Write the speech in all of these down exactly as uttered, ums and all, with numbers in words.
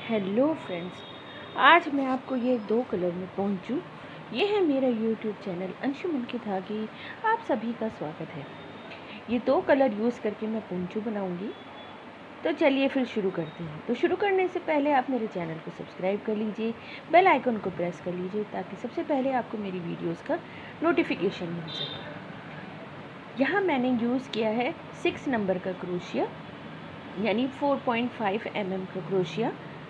Hello friends, आज मैं आपको ये दो कलर में पहुंचूं। ये है मेरा यूट्यूब चैनल अंशुमन की धागी। आप सभी का स्वागत है। ये दो कलर यूज़ करके मैं पहुंचू बनाऊंगी। तो चलिए फिर शुरू करते हैं। तो शुरू करने से पहले आप मेरे चैनल को सब्सक्राइब कर लीजिए, बेल आइकन को प्रेस कर लीजिए ताकि सबसे पहले आपको मेरी वीडियोज़ का नोटिफिकेशन मिल सके। यहाँ मैंने यूज़ किया है सिक्स नंबर का क्रोशिया, यानी four point five M M का क्रोशिया।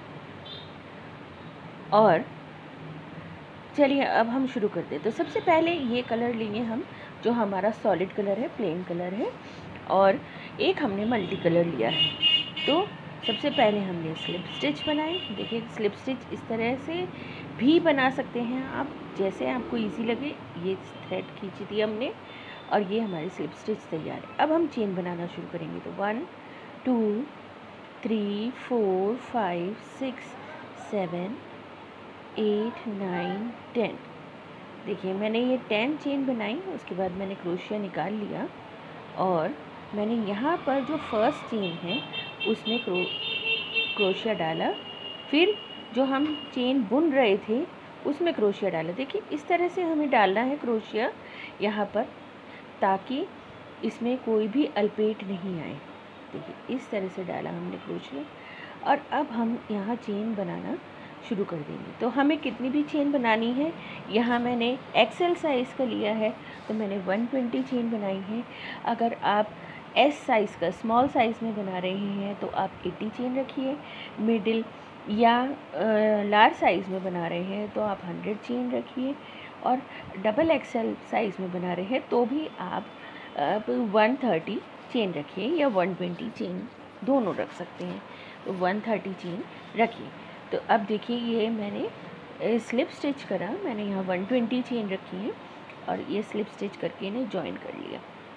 और चलिए अब हम शुरू करते हैं। तो सबसे पहले ये कलर लेंगे हम, जो हमारा सॉलिड कलर है, प्लेन कलर है, और एक हमने मल्टी कलर लिया है। तो सबसे पहले हमने स्लिप स्टिच बनाई। देखिए स्लिप स्टिच इस तरह से भी बना सकते हैं आप, जैसे आपको इजी लगे। ये थ्रेड खींची थी हमने और ये हमारी स्लिप स्टिच तैयार है। अब हम चेन बनाना शुरू करेंगे। तो one two three four five six seven eight nine ten. देखिए मैंने ये टेन चेन बनाई। उसके बाद मैंने क्रोशिया निकाल लिया और मैंने यहाँ पर जो फर्स्ट चेन है उसमें क्रो क्रोशिया डाला। फिर जो हम चेन बुन रहे थे उसमें क्रोशिया डाला। देखिए इस तरह से हमें डालना है क्रोशिया यहाँ पर, ताकि इसमें कोई भी अल्पेट नहीं आए। देखिए इस तरह से डाला हमने क्रोशिया। और अब हम यहाँ चेन बनाना शुरू कर देंगे। तो हमें कितनी भी चेन बनानी है, यहाँ मैंने एक्सेल साइज़ का लिया है तो मैंने वन ट्वेंटी चेन बनाई है। अगर आप एस साइज़ का, स्मॉल साइज़ में बना रहे हैं तो आप एटी चेन रखिए। मिडिल या लार्ज साइज़ में बना रहे हैं तो आप हंड्रेड चेन रखिए। और डबल एक्सेल साइज़ में बना रहे हैं तो भी आप वन थर्टी चेन रखिए या वन ट्वेंटी चेन दोनों रख सकते हैं। तो वन थर्टी चेन रखिए। तो अब देखिए ये मैंने स्लिप स्टिच करा, मैंने यहाँ वन ट्वेंटी चेन रखी है और ये स्लिप स्टिच करके इन्हें जॉइन कर लिया।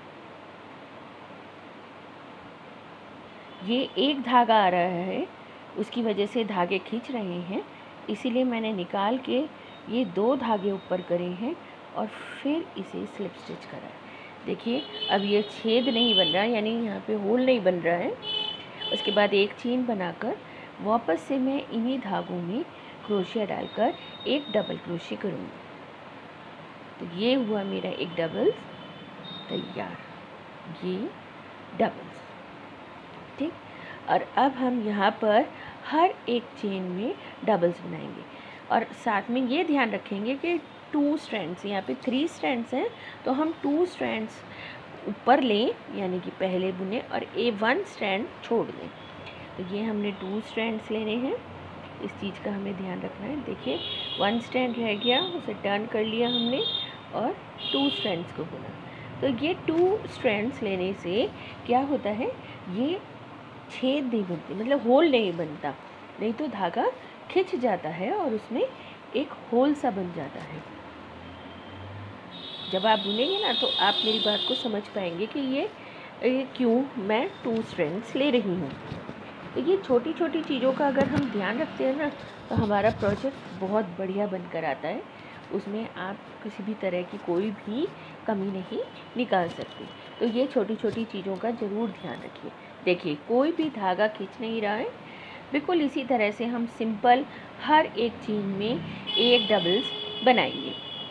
ये एक धागा आ रहा है, उसकी वजह से धागे खींच रहे हैं, इसीलिए मैंने निकाल के ये दो धागे ऊपर करे हैं और फिर इसे स्लिप स्टिच करा है। देखिए अब ये छेद नहीं बन रहा, यानी यहाँ पे होल नहीं बन रहा है। उसके बाद एक चेन बनाकर वापस से मैं इन्हीं धागों में क्रोशिया डालकर एक डबल क्रोशिया करूँगी। तो ये हुआ मेरा एक डबल्स तैयार, ये डबल्स, ठीक। और अब हम यहाँ पर हर एक चेन में डबल्स बनाएंगे और साथ में ये ध्यान रखेंगे कि टू स्ट्रैंड्स, यहाँ पे थ्री स्ट्रैंड्स हैं तो हम टू स्ट्रैंड्स ऊपर लें, यानी कि पहले बुने, और ए वन स्ट्रैंड छोड़ दें। तो ये हमने टू स्ट्रैंड्स लेने हैं, इस चीज़ का हमें ध्यान रखना है। देखिए वन स्ट्रैंड रह गया, उसे टर्न कर लिया हमने और टू स्ट्रैंड्स को बुना। तो ये टू स्ट्रैंड्स लेने से क्या होता है, ये छेद नहीं बनती, मतलब होल नहीं बनता, नहीं तो धागा खिंच जाता है और उसमें एक होल सा बन जाता है। जब आप बुनेंगे ना तो आप मेरी बात को समझ पाएंगे कि ये, ये क्यों मैं टू स्ट्रैंड्स ले रही हूँ। तो ये छोटी छोटी चीज़ों का अगर हम ध्यान रखते हैं ना तो हमारा प्रोजेक्ट बहुत बढ़िया बनकर आता है। उसमें आप किसी भी तरह की कोई भी कमी नहीं निकाल सकते। तो ये छोटी छोटी चीज़ों का ज़रूर ध्यान रखिए। देखिए कोई भी धागा खींच नहीं रहा है। बिल्कुल इसी तरह से हम सिंपल हर एक चेन में एक डबल्स बनाएंगे।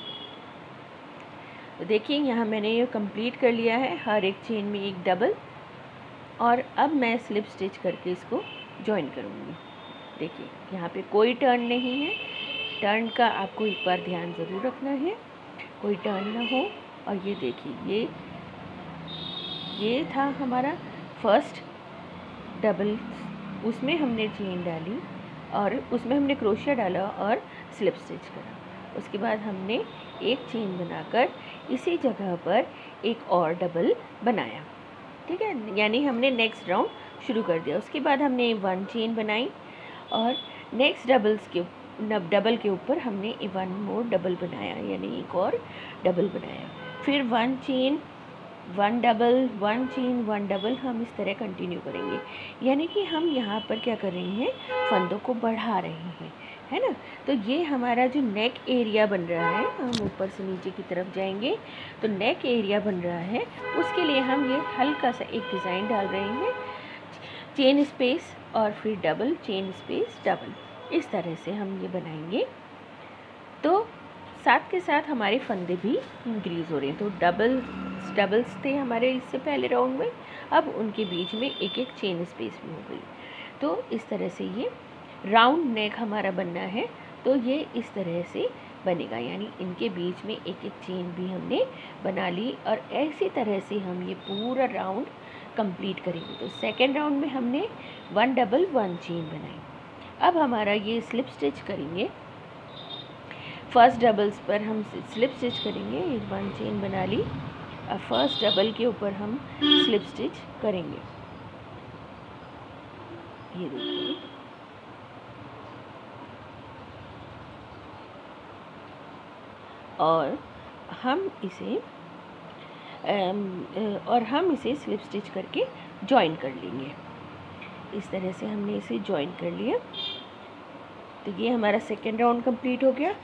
तो देखिए यहाँ मैंने ये कंप्लीट कर लिया है, हर एक चेन में एक डबल। और अब मैं स्लिप स्टिच करके इसको जॉइन करूँगी। देखिए यहाँ पे कोई टर्न नहीं है, टर्न का आपको एक बार ध्यान ज़रूर रखना है, कोई टर्न ना हो। और ये देखिए ये ये था हमारा फर्स्ट डबल, उसमें हमने चेन डाली और उसमें हमने क्रोशिया डाला और स्लिप स्टिच करा। उसके बाद हमने एक चेन बनाकर इसी जगह पर एक और डबल बनाया, ठीक है, यानी हमने नेक्स्ट राउंड शुरू कर दिया। उसके बाद हमने वन चेन बनाई और नेक्स्ट डबल्स के डबल के ऊपर हमने वन मोर डबल बनाया, यानी एक और डबल बनाया। फिर one chain, one double, one chain, one double, हम इस तरह कंटिन्यू करेंगे। यानी कि हम यहाँ पर क्या कर रहे हैं, फंदों को बढ़ा रहे हैं, है ना। तो ये हमारा जो नेक एरिया बन रहा है, हम ऊपर से नीचे की तरफ जाएंगे तो नेक एरिया बन रहा है, उसके लिए हम ये हल्का सा एक डिज़ाइन डाल रहे हैं। चेन स्पेस और फिर डबल, चेन स्पेस डबल, इस तरह से हम ये बनाएंगे। तो साथ के साथ हमारे फंदे भी इंक्रीज़ हो रहे हैं। तो डबल डबल्स थे हमारे इससे पहले राउंड में, अब उनके बीच में एक एक चेन स्पेस भी हो गई। तो इस तरह से ये राउंड नेक हमारा बनना है। तो ये इस तरह से बनेगा, यानी इनके बीच में एक एक चेन भी हमने बना ली और ऐसी तरह से हम ये पूरा राउंड कंप्लीट करेंगे। तो सेकेंड राउंड में हमने वन डबल वन चेन बनाई। अब हमारा ये स्लिप स्टिच करेंगे। फर्स्ट डबल्स पर हम स्लिप स्टिच करेंगे, एक वन चेन बना ली। अब फर्स्ट डबल के ऊपर हम स्लिप स्टिच करेंगे। ये देखिए, और हम इसे और हम इसे स्लिप स्टिच करके जॉइन कर लेंगे। इस तरह से हमने इसे जॉइन कर लिया। तो ये हमारा सेकेंड राउंड कंप्लीट हो गया।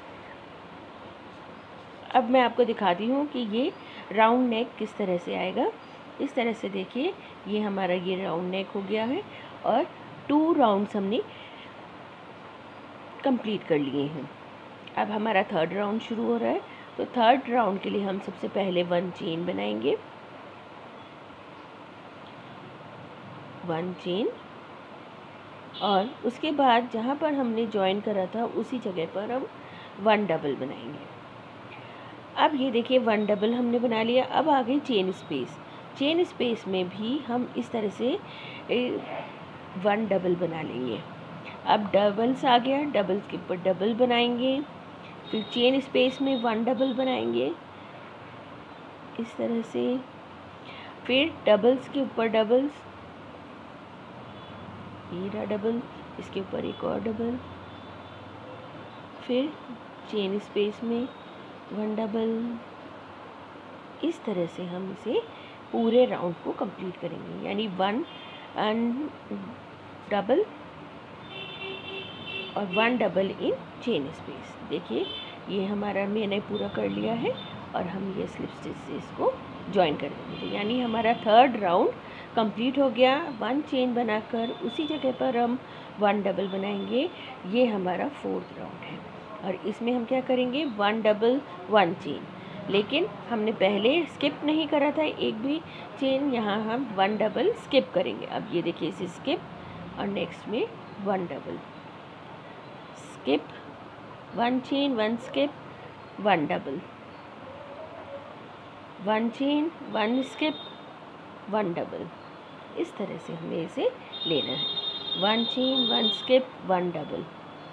अब मैं आपको दिखाती हूँ कि ये राउंड नेक किस तरह से आएगा। इस तरह से देखिए, ये हमारा ये राउंड नेक हो गया है और टू राउंड्स हमने कंप्लीट कर लिए हैं। अब हमारा थर्ड राउंड शुरू हो रहा है। तो थर्ड राउंड के लिए हम सबसे पहले वन चेन बनाएंगे, वन चेन, और उसके बाद जहाँ पर हमने जॉइन करा था उसी जगह पर हम वन डबल बनाएंगे। अब ये देखिए, वन डबल हमने बना लिया। अब आ गई चेन स्पेस। चेन स्पेस में भी हम इस तरह से वन डबल बना लेंगे। अब डबल्स आ गया, डबल्स के ऊपर डबल बनाएंगे, फिर चेन स्पेस में वन डबल बनाएंगे इस तरह से, फिर डबल्स के ऊपर डबल्स, ये रहा डबल, इसके ऊपर एक और डबल, फिर चेन स्पेस में वन डबल। इस तरह से हम इसे पूरे राउंड को कंप्लीट करेंगे, यानी वन एंड डबल और one double in chain space. देखिए, ये हमारा मैंने पूरा कर लिया है और हम ये स्लिप स्टिच से इसको जॉइन कर देंगे। यानी हमारा थर्ड राउंड कंप्लीट हो गया। वन चेन बनाकर उसी जगह पर हम वन डबल बनाएंगे। ये हमारा फोर्थ राउंड है और इसमें हम क्या करेंगे, वन डबल वन चेन, लेकिन हमने पहले स्किप नहीं करा था एक भी चेन, यहाँ हम वन डबल स्किप करेंगे। अब ये देखिए, इसे स्किप और नेक्स्ट में one double, skip, one chain, one skip, one double, one chain, one skip, one double. इस तरह से हमें इसे लेना है। One chain, one skip, one double,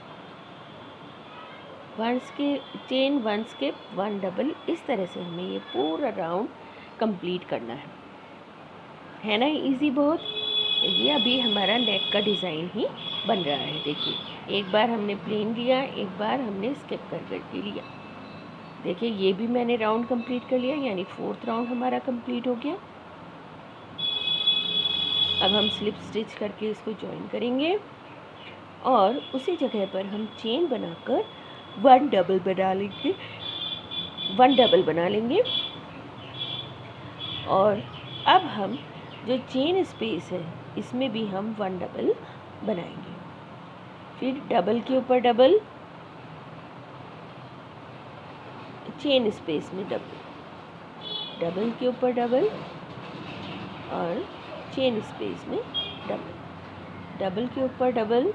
one chain, one skip, one double. इस तरह से हमें ये पूरा राउंड कंप्लीट करना है है ना इजी बहुत। ये अभी हमारा नेक का डिज़ाइन ही बन रहा है। देखिए, एक बार हमने प्लेन लिया, एक बार हमने स्किप कर करके लिया। देखिए, ये भी मैंने राउंड कंप्लीट कर लिया, यानी फोर्थ राउंड हमारा कंप्लीट हो गया। अब हम स्लिप स्टिच करके इसको जॉइन करेंगे और उसी जगह पर हम चेन बनाकर वन डबल बना लेंगे, वन डबल बना लेंगे। और अब हम जो चेन स्पेस है इसमें भी हम वन डबल बनाएंगे, फिर डबल के ऊपर डबल, चेन स्पेस में डबल, डबल के ऊपर डबल और चेन स्पेस में डबल, डबल के ऊपर डबल,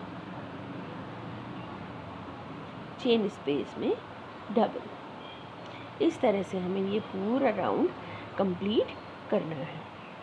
चेन स्पेस में डबल। इस तरह से हमें ये पूरा राउंड कंप्लीट करना है।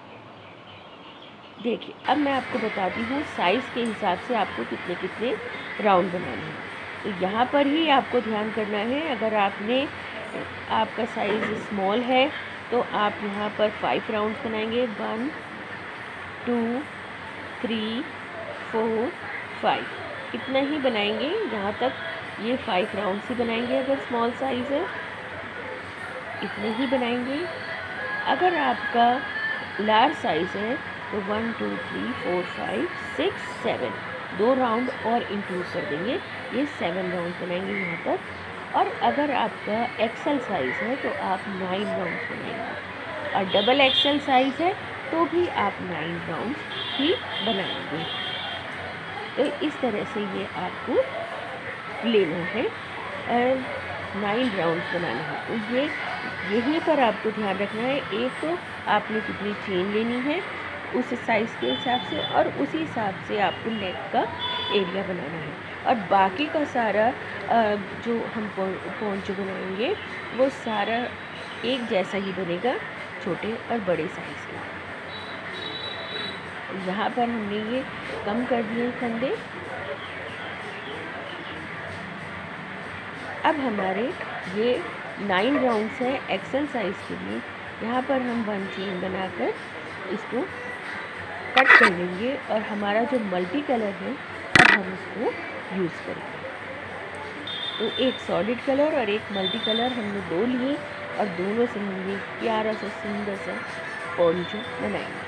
देखिए, अब मैं आपको बताती हूँ साइज़ के हिसाब से आपको कितने कितने राउंड बनाने हैं। तो यहाँ पर ही आपको ध्यान करना है, अगर आपने आपका साइज़ स्मॉल है तो आप यहाँ पर फाइव राउंड्स बनाएंगे, one two three four five, इतना ही बनाएंगे। यहाँ तक ये फाइव राउंड्स ही बनाएंगे। अगर स्मॉल साइज़ है इतने ही बनाएंगे। अगर आपका लार्ज साइज़ है तो one two three four five six seven, दो राउंड और इंक्लूड कर देंगे, ये सेवन राउंड बनाएंगे यहाँ तक। और अगर आपका एक्सेल साइज़ है तो आप नाइन राउंड्स बनाएंगे, और डबल एक्सेल साइज़ है तो भी आप नाइन राउंड्स ही बनाएंगे। तो इस तरह से ये आपको लेना है और नाइन राउंड्स बनाने हैं। तो ये यहीं पर आपको ध्यान रखना है, एक तो आपने कितनी चेन लेनी है उस साइज़ के हिसाब से, और उसी हिसाब से आपको नेक का एरिया बनाना है। और बाकी का सारा जो हम पोंचो बनाएंगे वो सारा एक जैसा ही बनेगा, छोटे और बड़े साइज़ का। यहाँ पर हमने ये कम कर दिए फंदे। अब हमारे ये नाइन राउंड्स है एक्सेल साइज़ के लिए। यहाँ पर हम वन चेन बनाकर इसको कट कर लेंगे और हमारा जो मल्टी कलर है अब हम इसको यूज़ करेंगे। तो एक सॉलिड कलर और एक मल्टी कलर हमने दो लिए और दोनों से हमने प्यारा सा सुंदर सा पोंचो बनाएंगे।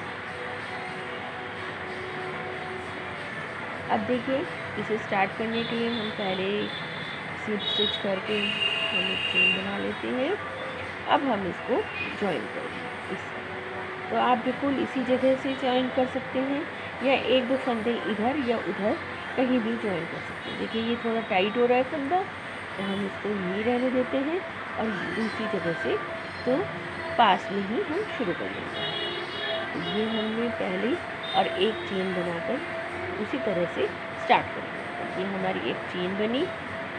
अब देखिए, इसे स्टार्ट करने के लिए हम पहले स्लिप स्टिच करके हम एक चेन बना लेते हैं। अब हम इसको जॉइन करेंगे इस, तो आप बिल्कुल इसी जगह से जॉइन कर सकते हैं या एक दो फंदे इधर या उधर कहीं भी जॉइन कर सकते हैं। देखिए ये थोड़ा टाइट हो रहा है फंदा, तो हम इसको यहीं रहने देते हैं और दूसरी जगह से तो पास में ही हम शुरू कर लेंगे। तो ये हमने पहले और एक चेन बनाकर उसी तरह से स्टार्ट करेंगे। ये हमारी एक चेन बनी।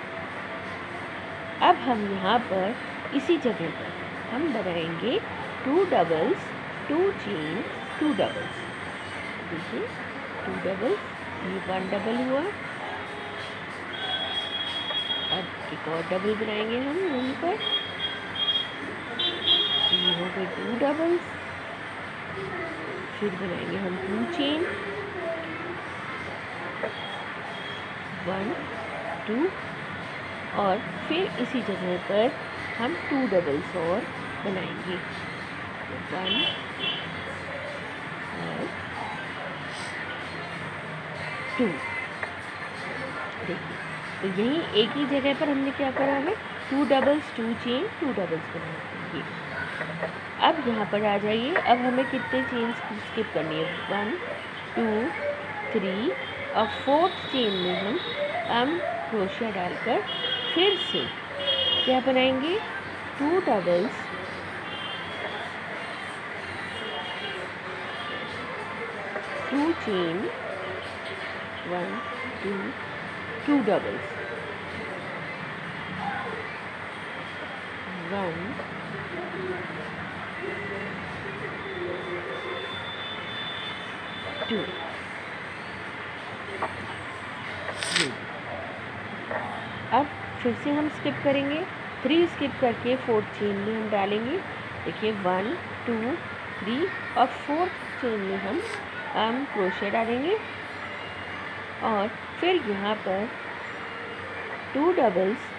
अब हम यहाँ पर इसी जगह पर हम बनाएंगे two doubles, two chain, two doubles. देखिए टू डबल्स, ये वन डबल हुआ। अब एक और डबल बनाएंगे हम यहीं पर, ये हो गए टू डबल्स। फिर बनाएंगे हम टू चेन, वन टू, और फिर इसी जगह पर हम टू डबल्स और बनाएंगे, वन और टू। देखिए तो यहीं एक ही जगह पर हमने क्या करा है, two doubles, two chain, two doubles बनाएंगे। अब यहाँ पर आ जाइए, अब हमें कितने चेन स्किप करनी है, वन टू थ्री, और फोर्थ चेन में हम हम क्रोशिया डालकर फिर से क्या बनाएंगे, two doubles, two chain, one two, two doubles, one two. अब फिर से हम स्किप करेंगे, थ्री स्किप करके फोर्थ चेन में हम डालेंगे। देखिए वन टू थ्री, और फोर्थ चेन में हम हम क्रोशिया डालेंगे और फिर यहाँ पर two doubles,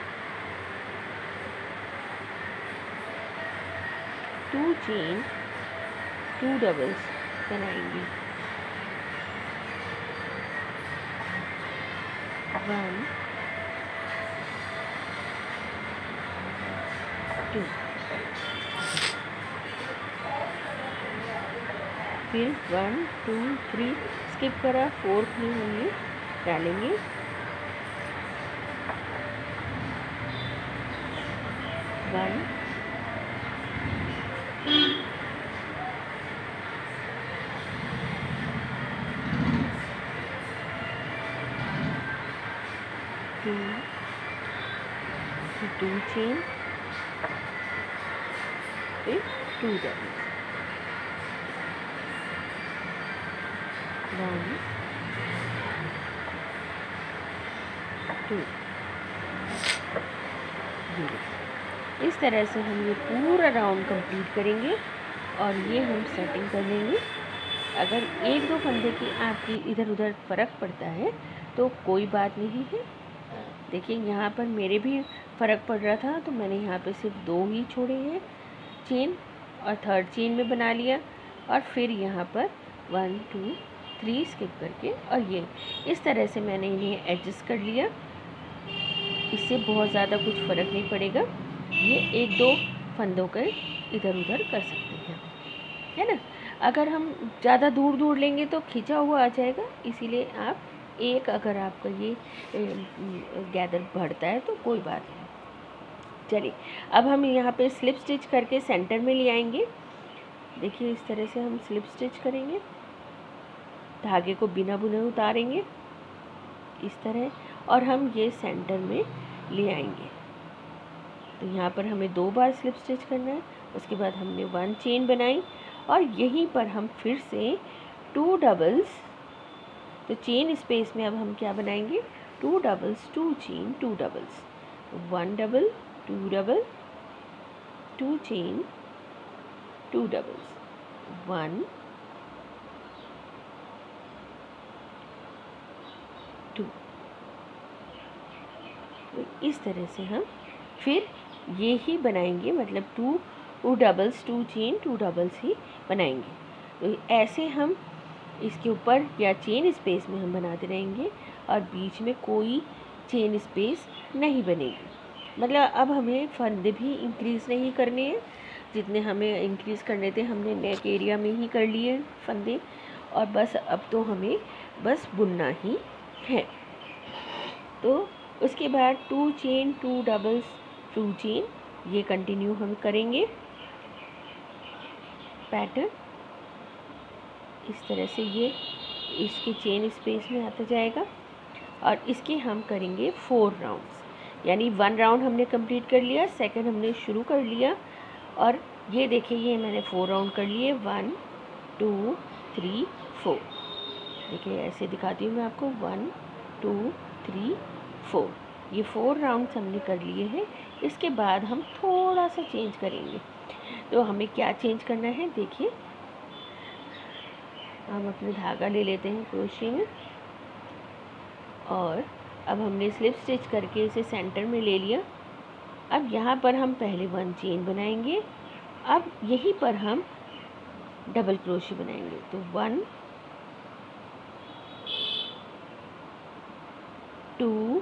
two chain, two doubles बनाएंगे, वन टू। फिर वन टू थ्री स्किप करा, फोर्थ में हमने डालेंगे, वन टू, टू चेन, फिर टू डबल्स, वन टू। इस तरह से हम ये पूरा राउंड कंप्लीट करेंगे और ये हम सेटिंग कर लेंगे। अगर एक दो फंदे की आपकी इधर उधर फ़र्क पड़ता है तो कोई बात नहीं है। देखिए यहाँ पर मेरे भी फ़र्क पड़ रहा था तो मैंने यहाँ पे सिर्फ दो ही छोड़े हैं चेन, और थर्ड चेन में बना लिया, और फिर यहाँ पर वन टू थ्री स्किप करके, और ये इस तरह से मैंने इन्हें एडजस्ट कर लिया। इससे बहुत ज़्यादा कुछ फ़र्क नहीं पड़ेगा, ये एक दो फंदों के इधर उधर कर सकते हैं, है ना। अगर हम ज़्यादा दूर दूर लेंगे तो खिंचा हुआ आ जाएगा, इसीलिए आप एक, अगर आपका ये गैदर बढ़ता है तो कोई बात नहीं। चलिए अब हम यहाँ पे स्लिप स्टिच करके सेंटर में ले आएंगे। देखिए इस तरह से हम स्लिप स्टिच करेंगे, धागे को बिना बुने उतारेंगे इस तरह, और हम ये सेंटर में ले आएंगे। तो यहाँ पर हमें दो बार स्लिप स्टिच करना है। उसके बाद हमने वन चेन बनाई और यहीं पर हम फिर से टू डबल्स, तो चेन स्पेस में अब हम क्या बनाएंगे, two doubles, two chain, two doubles, one double, two double, two chain, two doubles, one, two. तो इस तरह से हम फिर ये ही बनाएंगे, मतलब two two doubles, two chain, two doubles ही बनाएंगे। तो ऐसे हम इसके ऊपर या चेन स्पेस में हम बनाते रहेंगे और बीच में कोई चेन स्पेस नहीं बनेगी। मतलब अब हमें फंदे भी इंक्रीज़ नहीं करने हैं, जितने हमें इंक्रीज़ करने थे हमने नेक एरिया में ही कर लिए फंदे, और बस अब तो हमें बस बुनना ही है। तो उसके बाद two chain, two doubles, two chain, ये कंटिन्यू हम करेंगे पैटर्न। इस तरह से ये इसके चेन स्पेस में आता जाएगा और इसके हम करेंगे फोर राउंड्स, यानी वन राउंड हमने कंप्लीट कर लिया, सेकंड हमने शुरू कर लिया, और ये देखिए ये मैंने फोर राउंड कर लिए, वन, टू, थ्री, फोर। देखिए ऐसे दिखाती हूँ मैं आपको, वन, टू, थ्री, फोर, ये फोर राउंड्स हमने कर लिए हैं। इसके बाद हम थोड़ा सा चेंज करेंगे। तो हमें क्या चेंज करना है, देखिए हम अपने धागा ले लेते हैं क्रोशे में, और अब हमने स्लिप स्टिच करके इसे सेंटर में ले लिया। अब यहाँ पर हम पहले वन चेन बनाएंगे, अब यहीं पर हम डबल क्रोशे बनाएंगे। तो वन, टू,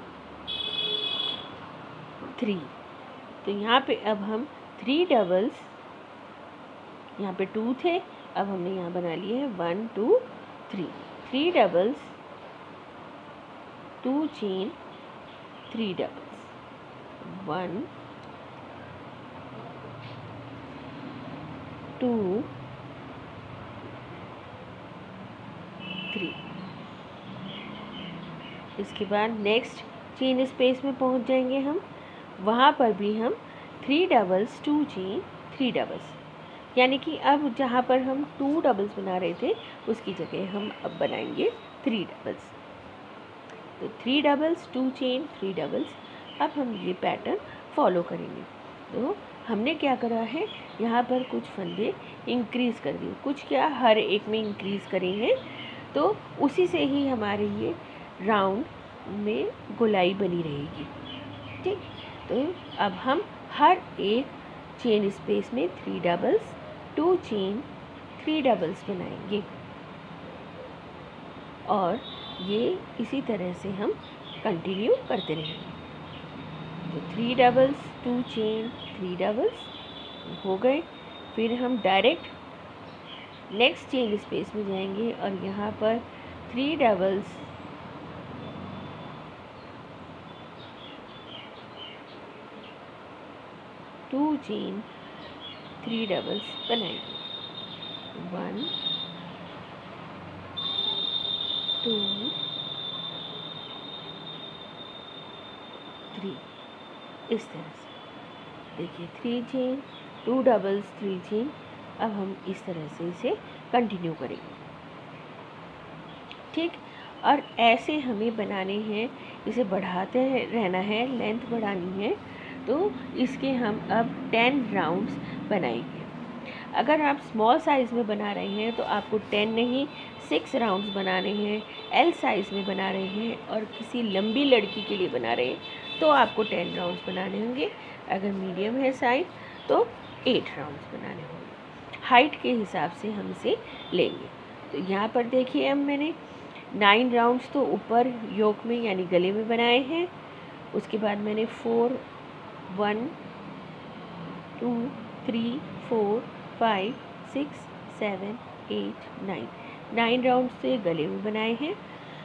थ्री, तो यहाँ पे अब हम थ्री डबल्स, यहाँ पे टू थे, अब हमने यहाँ बना लिए हैं one, two, three, three doubles, two chain, three doubles, one, two, three. इसके बाद नेक्स्ट चेन स्पेस में पहुंच जाएंगे हम, वहाँ पर भी हम three doubles, two chain, three doubles, यानी कि अब जहाँ पर हम टू डबल्स बना रहे थे उसकी जगह हम अब बनाएंगे थ्री डबल्स। तो three doubles, two chain, three doubles, अब हम ये पैटर्न फॉलो करेंगे। तो हमने क्या करा है, यहाँ पर कुछ फंदे इंक्रीज़ कर दिए, कुछ क्या हर एक में इंक्रीज़ करे हैं, तो उसी से ही हमारे ये राउंड में गोलाई बनी रहेगी। ठीक, तो अब हम हर एक चेन स्पेस में three doubles, two chain, three doubles बनाएंगे, और ये इसी तरह से हम कंटिन्यू करते रहेंगे। तो three doubles, two chain, three doubles हो गए। फिर हम डायरेक्ट नेक्स्ट चेन स्पेस में जाएंगे और यहाँ पर three doubles, two chain, three doubles बनाएंगे, वन, टू, थ्री, इस तरह से। देखिए three chain, two doubles, three chain, अब हम इस तरह से इसे कंटिन्यू करेंगे। ठीक, और ऐसे हमें बनाने हैं, इसे बढ़ाते रहना है, लेंथ बढ़ानी है। तो इसके हम अब टेन राउंड्स बनाएंगे। अगर आप स्मॉल साइज़ में बना रहे हैं तो आपको टेन नहीं सिक्स राउंड्स बनाने हैं। एल साइज़ में बना रहे हैं और किसी लंबी लड़की के लिए बना रहे हैं तो आपको टेन राउंड्स बनाने होंगे। अगर मीडियम है साइज़ तो एट राउंड्स बनाने होंगे। हाइट के हिसाब से हम इसे लेंगे। तो यहाँ पर देखिए अब मैंने नाइन राउंड्स तो ऊपर योक में यानी गले में बनाए हैं। उसके बाद मैंने four, one, two, three, four, five, six, seven, eight nine nine round से गले में बनाए हैं।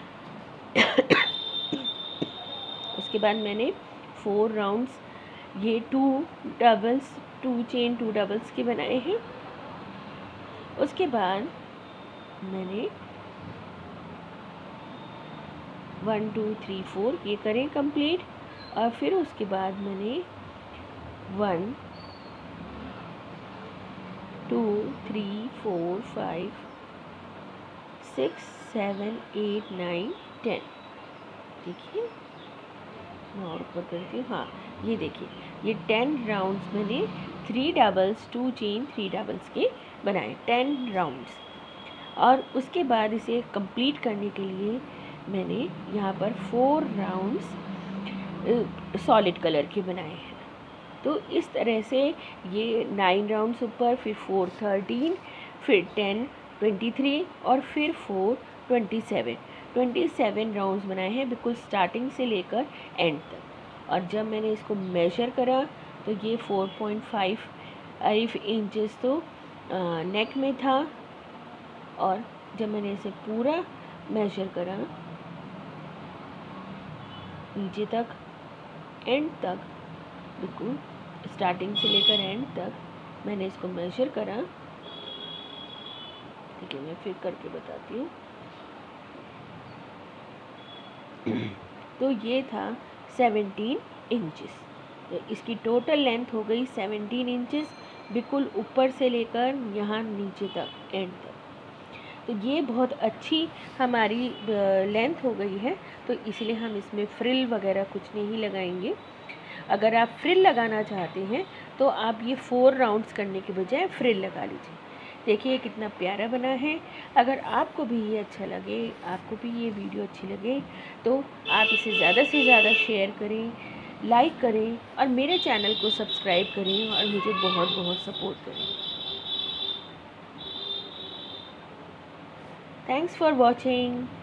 उसके बाद मैंने फोर राउंड्स ये two doubles two chain two doubles के बनाए हैं। उसके बाद मैंने वन टू थ्री फोर ये करें कंप्लीट, और फिर उसके बाद मैंने one two three four five six seven eight nine ten, देखिए मैं और ऊपर करती हूँ, हाँ ये देखिए ये टेन राउंड्स मैंने three doubles two chain three doubles के बनाए, टेन राउंड्स। और उसके बाद इसे कंप्लीट करने के लिए मैंने यहाँ पर फोर राउंड्स सॉलिड कलर के बनाए हैं। तो इस तरह से ये नाइन राउंड्स ऊपर, फिर फोर थर्टीन, फिर टेन ट्वेंटी थ्री और फिर four twenty seven twenty seven rounds बनाए हैं, बिल्कुल स्टार्टिंग से लेकर एंड तक। और जब मैंने इसको मेजर करा तो ये four point five five inches तो नेक में था, और जब मैंने इसे पूरा मेजर करा नीचे तक एंड तक, बिल्कुल स्टार्टिंग से लेकर एंड तक मैंने इसको मेजर करा। ठीक है, मैं फिर करके बताती हूँ। तो ये था सेवनटीन इंचेस, तो इसकी टोटल लेंथ हो गई सेवनटीन इंचेस, बिल्कुल ऊपर से लेकर यहाँ नीचे तक एंड तक। तो ये बहुत अच्छी हमारी लेंथ हो गई है, तो इसलिए हम इसमें फ्रिल वगैरह कुछ नहीं लगाएंगे। अगर आप फ्रिल लगाना चाहते हैं तो आप ये फोर राउंड्स करने के बजाय फ्रिल लगा लीजिए। देखिए कितना प्यारा बना है। अगर आपको भी ये अच्छा लगे, आपको भी ये वीडियो अच्छी लगे, तो आप इसे ज़्यादा से ज़्यादा शेयर करें, लाइक करें और मेरे चैनल को सब्सक्राइब करें और मुझे बहुत बहुत सपोर्ट करें। Thanks for watching.